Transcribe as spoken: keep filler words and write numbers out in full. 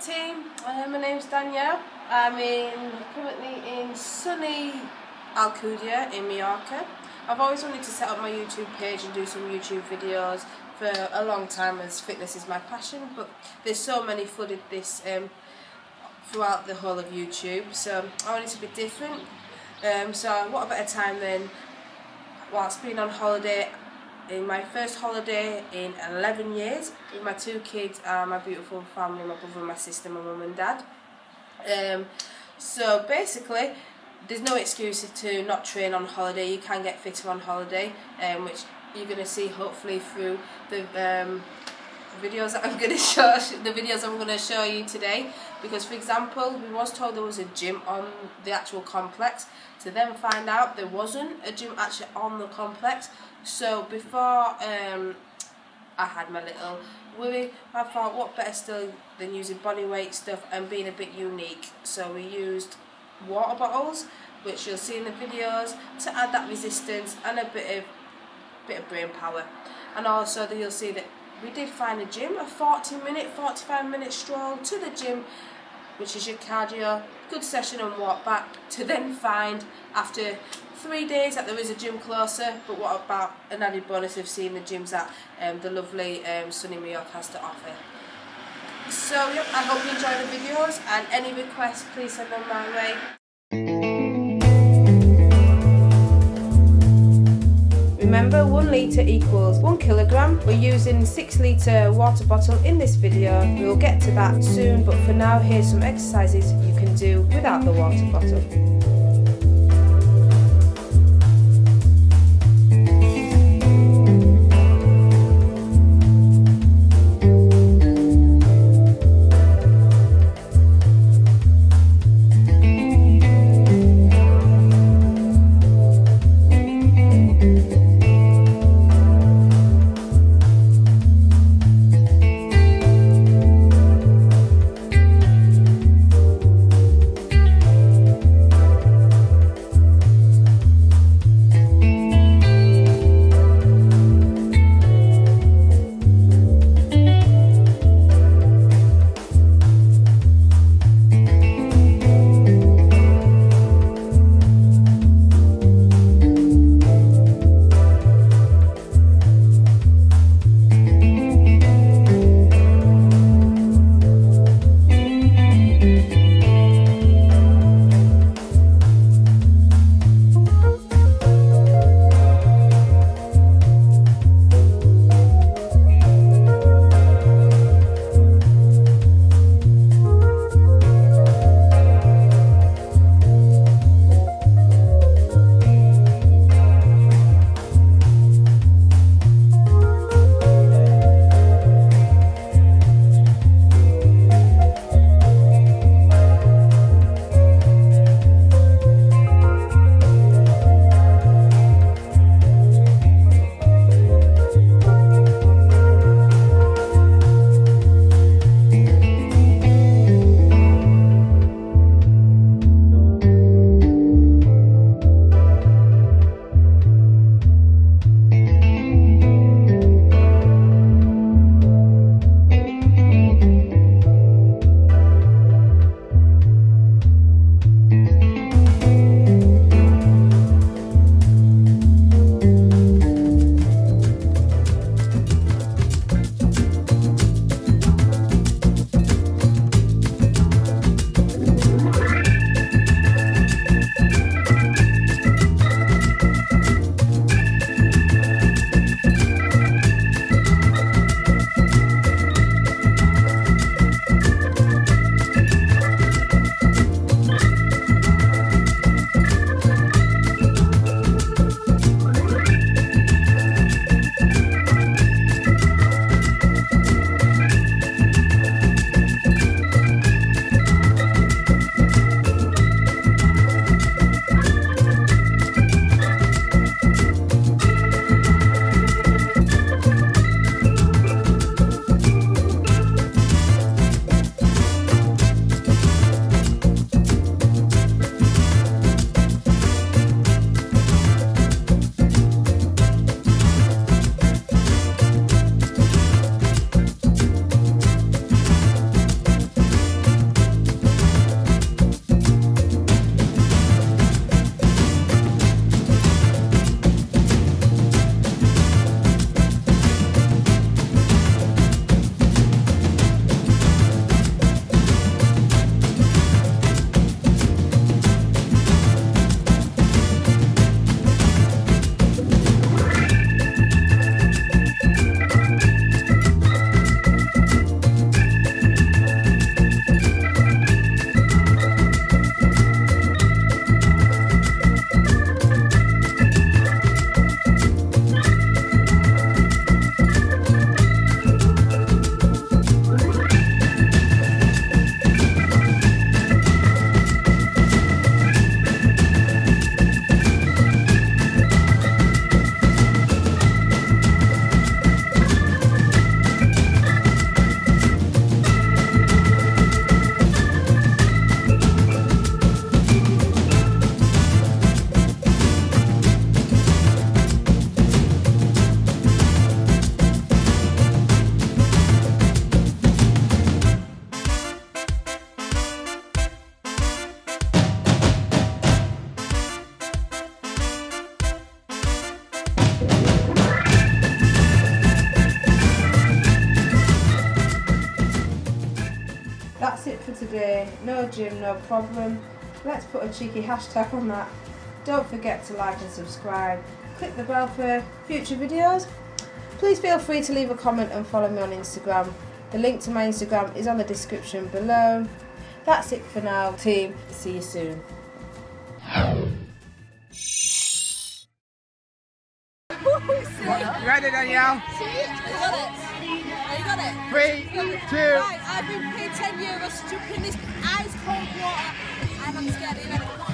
team, uh, my name's Danielle. I'm in, currently in sunny Alcudia in Mallorca. I've always wanted to set up my YouTube page and do some YouTube videos for a long time, as fitness is my passion, but there's so many flooded this um, throughout the whole of YouTube, so I wanted to be different. Um, so what a better time than whilst being on holiday, in my first holiday in eleven years, with my two kids and my beautiful family, my brother and my sister, my mum and dad. Um, so basically, there's no excuse to not train on holiday. You can get fitter on holiday, um, which you're going to see hopefully through the um, videos that I'm going to show, the videos I'm going to show you today. Because, for example, we was told there was a gym on the actual complex, to then find out there wasn't a gym actually on the complex. So before um, I had my little worry, I thought what better still than using body weight stuff and being a bit unique. So we used water bottles, which you'll see in the videos, to add that resistance and a bit of bit of brain power. And also that you'll see that we did find a gym, a forty minute, forty-five minute stroll to the gym, which is your cardio, good session and walk back, to then find after three days that there is a gym closer. But what about an added bonus of seeing the gyms that um, the lovely um, sunny Mallorca has to offer. So yep, I hope you enjoy the videos, and any requests please send them my way. Remember, one litre equals one kilogram. We're using six litre water bottle in this video. We'll get to that soon, but for now here's some exercises you can do without the water bottle. today. No gym, no problem. Let's put a cheeky hashtag on that. Don't forget to like and subscribe. Click the bell for future videos. Please feel free to leave a comment and follow me on Instagram. The link to my Instagram is on the description below. That's it for now, team. See you soon. Ready, Danielle? See? You got it. You got it. Three, two. Right, I've been paid ten euros to stuck in this ice cold water and I'm scared. Are you ready?